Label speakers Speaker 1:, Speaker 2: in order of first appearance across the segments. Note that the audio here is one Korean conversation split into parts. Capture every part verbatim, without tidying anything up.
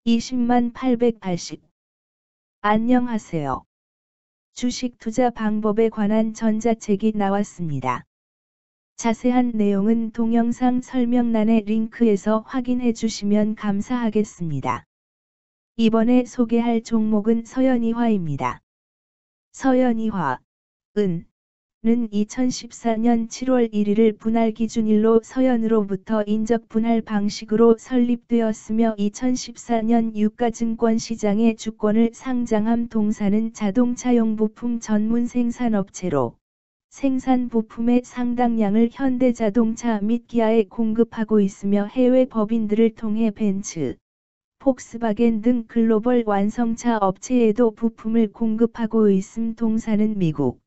Speaker 1: 이십만 팔백팔십. 안녕하세요. 주식 투자 방법에 관한 전자책이 나왔습니다. 자세한 내용은 동영상 설명란의 링크에서 확인해 주시면 감사하겠습니다. 이번에 소개할 종목은 서현이화입니다. 서현이화, 은, 는 이천십사년 칠월 일일을 분할 기준일로 서현으로부터 인적 분할 방식으로 설립되었으며 이천십사년 유가증권 시장에 주권을 상장함. 동사는 자동차용 부품 전문 생산업체로 생산 부품의 상당량을 현대자동차 및 기아에 공급하고 있으며 해외 법인들을 통해 벤츠, 폭스바겐 등 글로벌 완성차 업체에도 부품을 공급하고 있음. 동사는 미국,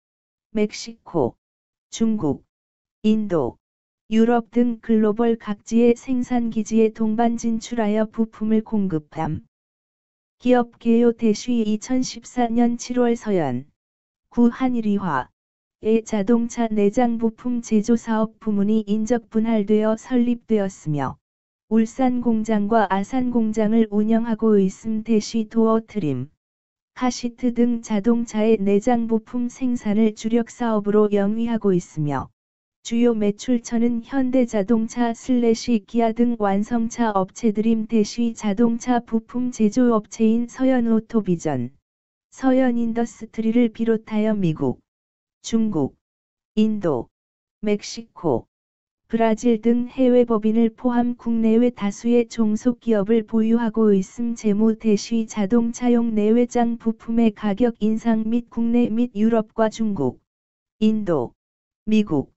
Speaker 1: 멕시코, 중국, 인도, 유럽 등 글로벌 각지의 생산기지에 동반 진출하여 부품을 공급함. 기업 개요 대시 이천십사년 칠월 서현, 구 한일이화의 자동차 내장 부품 제조사업 부문이 인적 분할되어 설립되었으며 울산 공장과 아산 공장을 운영하고 있음. 대시 도어 트림, 카시트 등 자동차의 내장 부품 생산을 주력 사업으로 영위하고 있으며 주요 매출처는 현대자동차 슬래시 기아 등 완성차 업체들임. 대시 자동차 부품 제조업체인 서현오토비전, 서현인더스트리를 비롯하여 미국, 중국, 인도, 멕시코, 브라질 등 해외 법인을 포함 국내외 다수의 종속기업을 보유하고 있음. 재무 대시 자동차용 내외장 부품의 가격 인상 및 국내 및 유럽과 중국, 인도, 미국,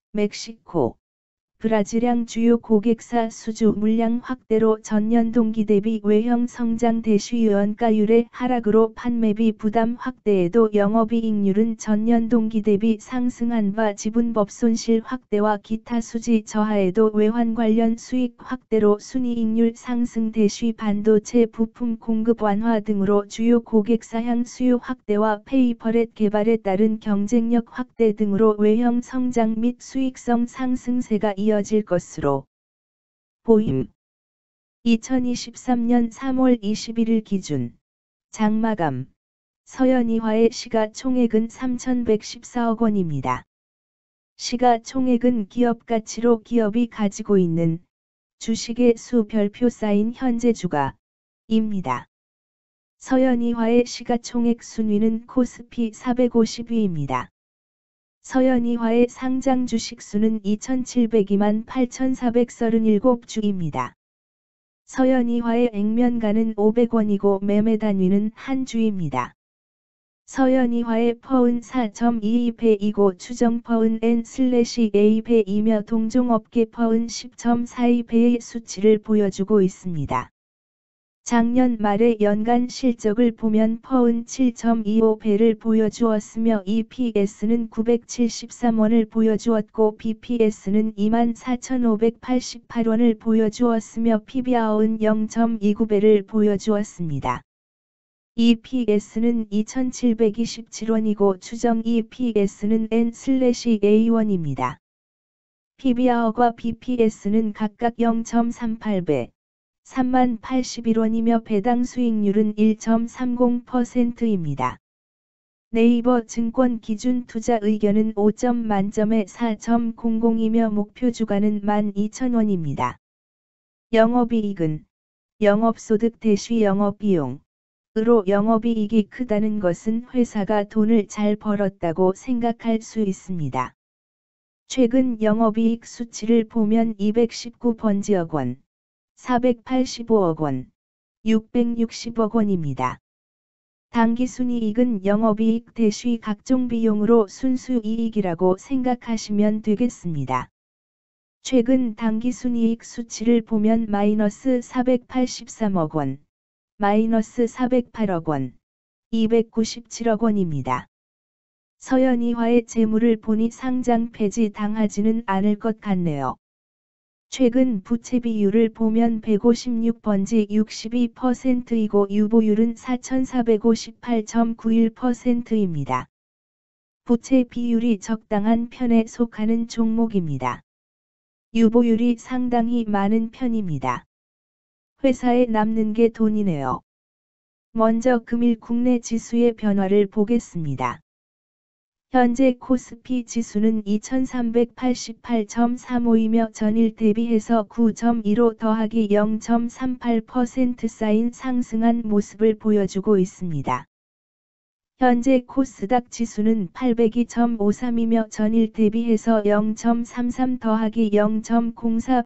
Speaker 1: 멕시코, 브라질향 주요 고객사 수주 물량 확대로 전년 동기 대비 외형 성장. 대시 원가율의 하락으로 판매비 부담 확대에도 영업이익률은 전년 동기 대비 상승한 바 지분법 손실 확대와 기타 수지 저하에도 외환 관련 수익 확대로 순이익률 상승. 대시 반도체 부품 공급 완화 등으로 주요 고객사향 수요 확대와 페이퍼렛 개발에 따른 경쟁력 확대 등으로 외형 성장 및 수익성 상승세가 이어질 것으로 보임. 이천이십삼년 삼월 이십일일 기준 장마감 서현이화의 시가총액은 삼천백십사억 원입니다. 시가총액은 기업가치로 기업이 가지고 있는 주식의 수 별표 쌓인 현재 주가입니다. 서현이화의 시가총액 순위는 코스피 사백오십 위입니다. 서현이화의 상장 주식수는 이천칠백이만 팔천사백삼십칠 주입니다. 서현이화의 액면가는 오백 원이고 매매 단위는 한 주입니다. 서현이화의 퍼은 사 점 이이 배이고 추정 퍼은 엔 에이 배이며 동종업계 퍼은 십 점 사이 배의 수치를 보여주고 있습니다. 작년 말의 연간 실적을 보면 퍼은 칠 점 이오 배를 보여주었으며 이피에스는 구백칠십삼 원을 보여주었고 비피에스는 이만 사천오백팔십팔 원을 보여주었으며 피비알은 영 점 이구 배를 보여주었습니다. 이피에스는 이천칠백이십칠 원이고 추정 이피에스는 엔 에이 원입니다. 피비알과 비피에스는 각각 영 점 삼팔 배, 삼만 팔십일 원이며 배당 수익률은 일 점 삼공 퍼센트입니다. 네이버 증권 기준 투자 의견은 오 점 만점에 사 점 공공이며 목표 주가는 만 이천 원입니다. 영업이익은 영업소득 대시 영업비용 으로 영업이익이 크다는 것은 회사가 돈을 잘 벌었다고 생각할 수 있습니다. 최근 영업이익 수치를 보면 이백십구 번지억 원, 사백팔십오억 원, 육백육십억 원입니다. 당기순이익은 영업이익 대시 각종 비용으로 순수이익이라고 생각하시면 되겠습니다. 최근 당기순이익 수치를 보면 마이너스 사백팔십삼억 원, 마이너스 사백팔억 원, 이백구십칠억 원입니다. 서현이화의 재물을 보니 상장 폐지 당하지는 않을 것 같네요. 최근 부채 비율을 보면 백오십육 번지 육십이 퍼센트이고 유보율은 사천사백오십팔 점 구일 퍼센트입니다. 부채 비율이 적당한 편에 속하는 종목입니다. 유보율이 상당히 많은 편입니다. 회사에 남는 게 돈이네요. 먼저 금일 국내 지수의 변화를 보겠습니다. 현재 코스피 지수는 이천삼백팔십팔 점 삼오이며 전일 대비해서 구 점 일오 더하기 영 점 삼팔 퍼센트 쌓인 상승한 모습을 보여주고 있습니다. 현재 코스닥 지수는 팔백이 점 오삼이며 전일 대비해서 영 점 삼삼 더하기 영 점 공사